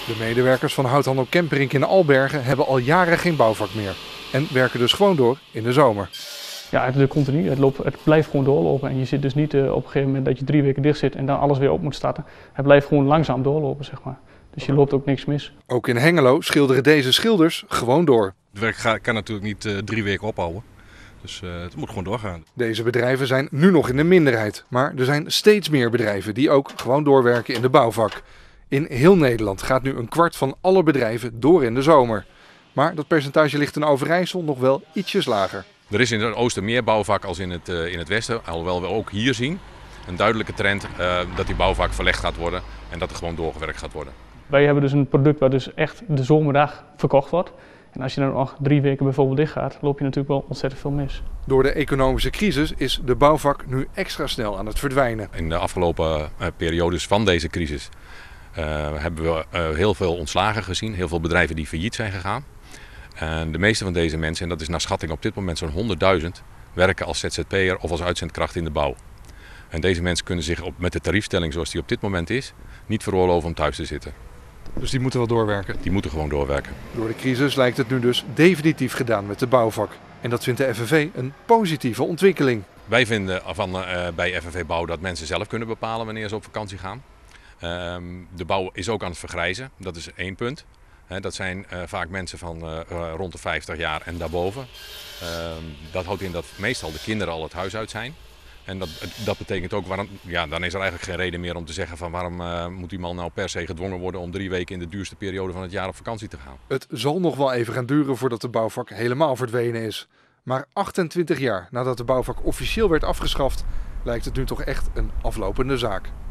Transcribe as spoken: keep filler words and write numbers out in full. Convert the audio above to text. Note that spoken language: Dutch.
De medewerkers van Houthandel Kemperink in Albergen hebben al jaren geen bouwvak meer. En werken dus gewoon door in de zomer. Ja, het, continu, het, loopt, het blijft gewoon doorlopen en je zit dus niet uh, op een gegeven moment dat je drie weken dicht zit en dan alles weer op moet starten. Het blijft gewoon langzaam doorlopen, zeg maar. Dus je loopt ook niks mis. Ook in Hengelo schilderen deze schilders gewoon door. Het werk kan natuurlijk niet uh, drie weken ophouden. Dus uh, het moet gewoon doorgaan. Deze bedrijven zijn nu nog in de minderheid. Maar er zijn steeds meer bedrijven die ook gewoon doorwerken in de bouwvak. In heel Nederland gaat nu een kwart van alle bedrijven door in de zomer. Maar dat percentage ligt in Overijssel nog wel ietsjes lager. Er is in het oosten meer bouwvak als in het, uh, in het westen. Alhoewel we ook hier zien een duidelijke trend uh, dat die bouwvak verlegd gaat worden en dat er gewoon doorgewerkt gaat worden. Wij hebben dus een product waar dus echt de zomerdag verkocht wordt. En als je dan nog drie weken bijvoorbeeld dicht gaat, loop je natuurlijk wel ontzettend veel mis. Door de economische crisis is de bouwvak nu extra snel aan het verdwijnen. In de afgelopen uh, periodes van deze crisis uh, hebben we uh, heel veel ontslagen gezien. Heel veel bedrijven die failliet zijn gegaan. En de meeste van deze mensen, en dat is naar schatting op dit moment zo'n honderdduizend, werken als Z Z P'er of als uitzendkracht in de bouw. En deze mensen kunnen zich op, met de tariefstelling zoals die op dit moment is, niet veroorloven om thuis te zitten. Dus die moeten wel doorwerken? Die moeten gewoon doorwerken. Door de crisis lijkt het nu dus definitief gedaan met de bouwvak. En dat vindt de F N V een positieve ontwikkeling. Wij vinden van, uh, bij F N V Bouw dat mensen zelf kunnen bepalen wanneer ze op vakantie gaan. Uh, de bouw is ook aan het vergrijzen, dat is één punt. He, dat zijn uh, vaak mensen van uh, uh, rond de vijftig jaar en daarboven. Uh, dat houdt in dat meestal de kinderen al het huis uit zijn. En dat, dat betekent ook, waarom, ja, dan is er eigenlijk geen reden meer om te zeggen van waarom uh, moet die man nou per se gedwongen worden om drie weken in de duurste periode van het jaar op vakantie te gaan. Het zal nog wel even gaan duren voordat de bouwvak helemaal verdwenen is. Maar achtentwintig jaar nadat de bouwvak officieel werd afgeschaft, lijkt het nu toch echt een aflopende zaak.